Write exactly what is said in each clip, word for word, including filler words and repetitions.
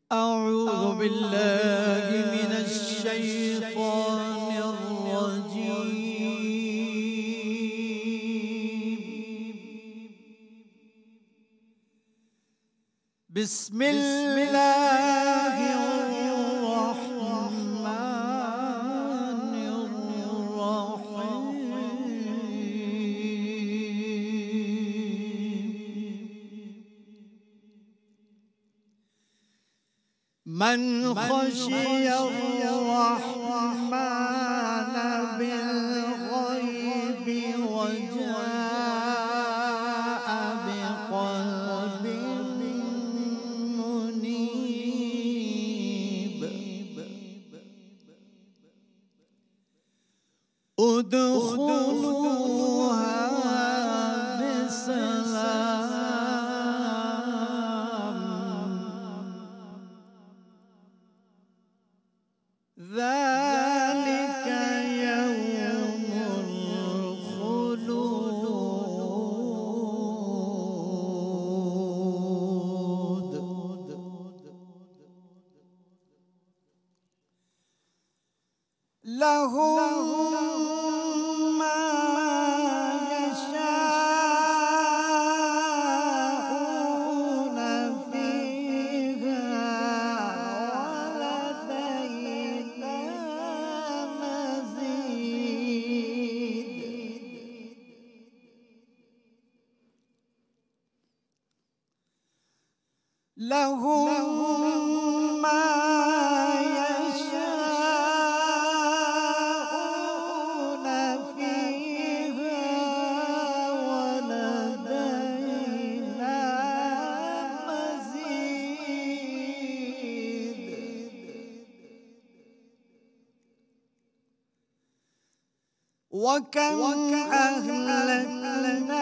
أعوذ بالله من الشيطان الرجيم. بسم الله الرحمن الرحيم. من خشي الرحمن بالغيب وجاء بقلب منيب ادخلوها بسلام ذلك يوم الخلود. لهم ما يشاءون فيها ولدينا مزيد. لهم ما يشاءون فيها ولدينا مزيد. وكم أهلكنا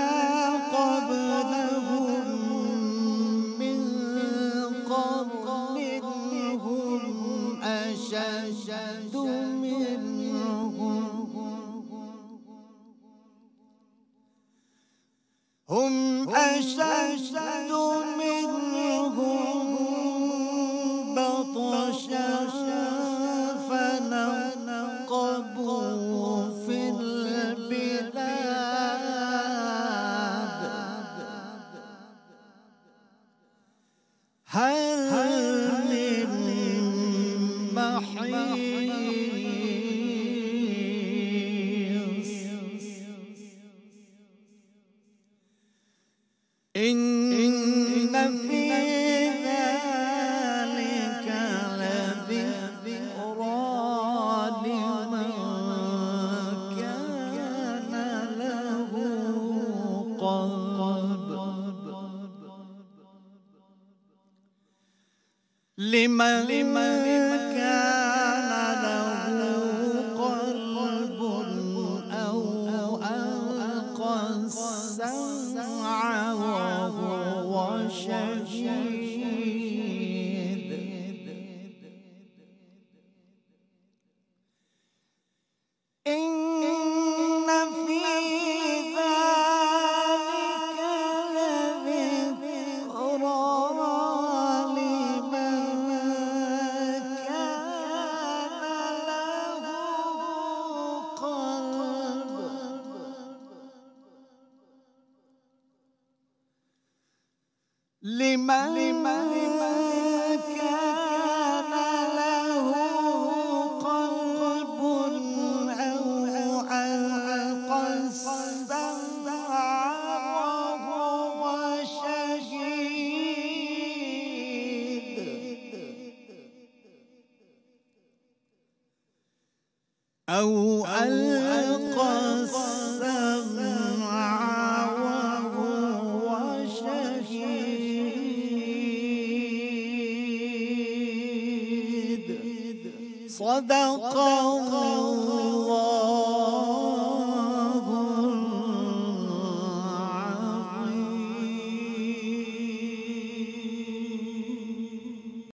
قبلهم من قرن هم أشد منهم هم أشد منهم بطشا فنقبوا في البلاد. هل من محيص. إن في ذلك لذكرى لمن كان له قلب لمن كان له قلب أو ألقى السمع وهو شهيد. إن في ذلك لذكرى لمن كان له قلب لمن كان له قلب أو ألقى السمع وهو شهيد. أو ألقى السمع وهو شهيد. صدق الله